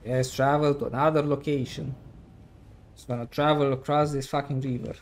Yes, travel to another location. It's gonna travel across this fucking river.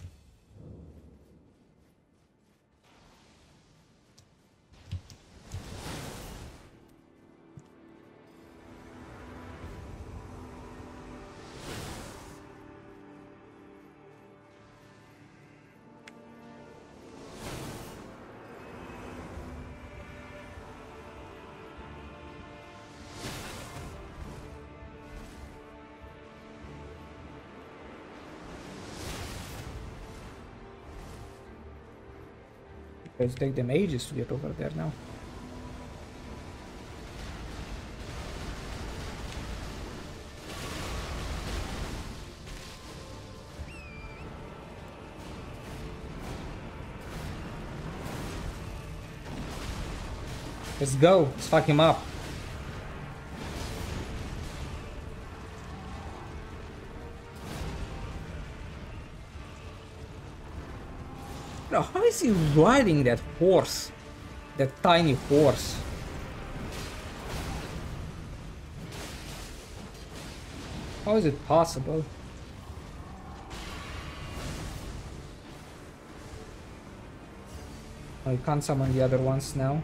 It'll take them ages to get over there now. Let's go. Let's fuck him up. Bro, how is he riding that horse? That tiny horse. How is it possible? Oh, you can't summon the other ones now.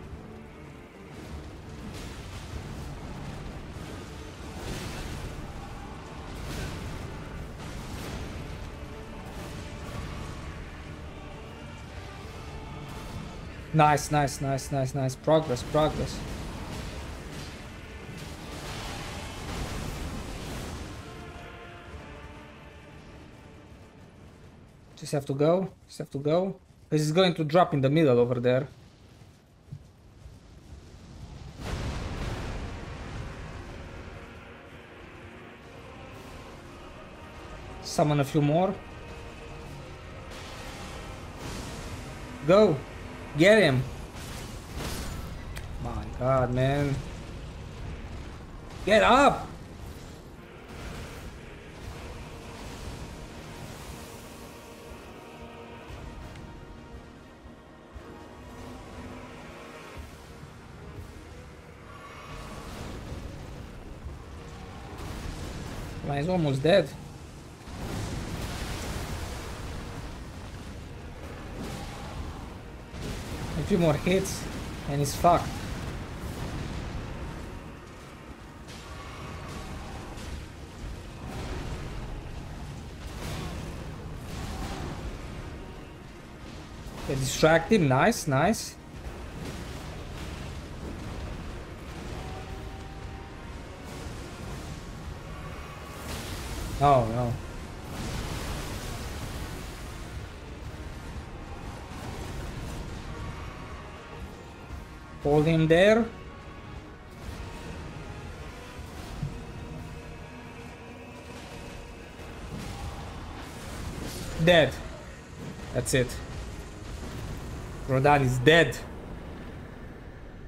Nice, nice, nice, nice, nice. Progress, progress. Just have to go. Just have to go. This is going to drop in the middle over there. Summon a few more. Go. Get him. My god, man. Get up. Well, he's almost dead. A few more hits and he's fucked. Okay, distract him. Nice, nice. Oh no. Hold him there. Dead. That's it. Radhan is dead.